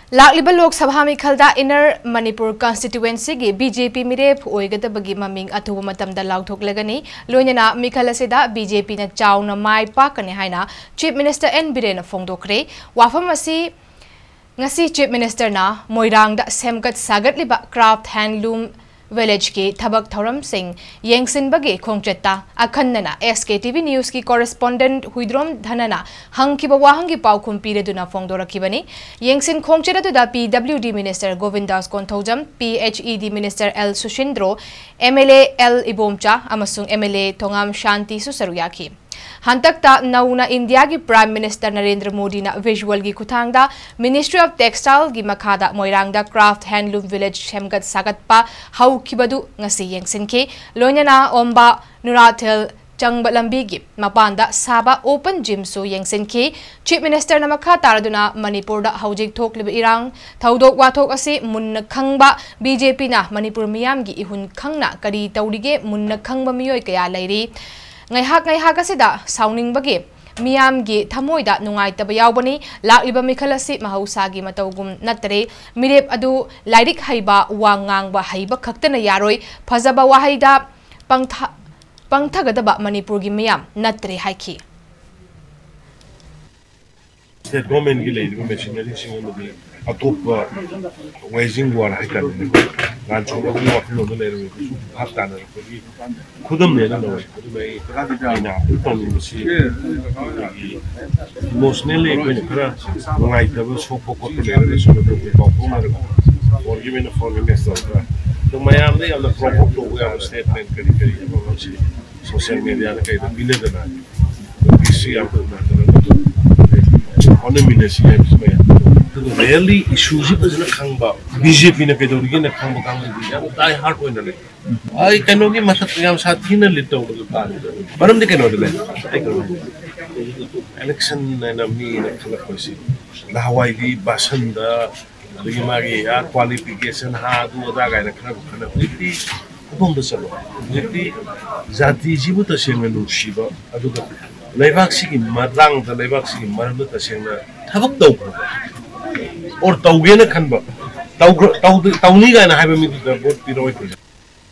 लाखलिबा लोक सभा मिखलदा inner Manipur constituency की BJP मिरेप ओइगदबगी ममिंग अथुब मतमदा लाउथोकलगनी लोइना मिखल असिदा बीजेपी न चाउना माय पाकने हाइना चीफ मिनिस्टर एन बिरेन फongdokkhre वाफम असि ngasi चीफ मिनिस्टर ना मोइरांगदा सेमगत सागतलिबा क्राफ्ट हैंडलूम विलेज के थबक थौरम सिंह येंगसिनबगे खोंगचता अखन्नना SKTV न्यूज की कॉरेस्पोंडेंट हुइद्रोम धनना हंगकिबा वाहंगी पाउखुम पीरेदुना फोंगदोरखिबनी येंगसिन खोंगचेदुदा PWD minister Govindas Konthoujam PHED minister L Sushindro MLA L Ibomcha अमसुंग MLA थोंगाम शांति सुसरुयाखी हंतकता नौना इंडिया की प्राइम मिनिस्टर नरेंद्र मोदी ना विजुअल की खुथांगदा मिनिस्ट्री ऑफ टेक्सटाइल की मखादा मोइरांगदा क्राफ्ट हैंडलूम विलेज सेमगत सागतपा हौखिबदु ngasi yengsinke लोइना ओम्बा नुराथेल चंगबा लंबी की मपानदा साबा ओपन जिम सो यंगसिनके चीफ मिनिस्टर नमखा तारदुना मणिपुर दा हौजिक थोकलिबा इरांग थौदोक वाथोक असे मुन्न खंगबा बीजेपी ना मणिपुर मियाम की इहुन खंगना करी तौरिगे मुन्न खंगबा मियोय कया लैरी ngaiha asida sauningbagi miyamgi thamoida nungaitaba yaubani lakliba mikhal asi mahausagi matawgum natare meerep adu Leirik heiba wa ngangba heiba khaktana yaroi phajaba wahaida pangthagadaba Manipur gi miyam natare haiki state government gi leiba machinery singam atopa waging war haikan gan choba ni wa philo le re su haptana ko khudam ne na no mai ina ulton ni si emotionally ko ni kara ngai ta so ko ko le re so ko ko ko na or given for minister to mayam ne am pro to we am statement kari ko si social media na kai da bile da na bc am to na economy ne si am really issues is na khangba BJP na kedori na khangba kang ya tai hard point le ai kanogi masak yam sathi na lito ba baram de kano le ai kano election na mi na khala kosi la hawai di basanda lagi mari ya qualification ha du da ga na khana liti bom da salo liti zati jibu ta senga lu shiba adu ga leibak si ki marang da leibak si maram ta senga thabak dau और तौगे न खनबा तौनी गाना हाइबा me the boat पिरोय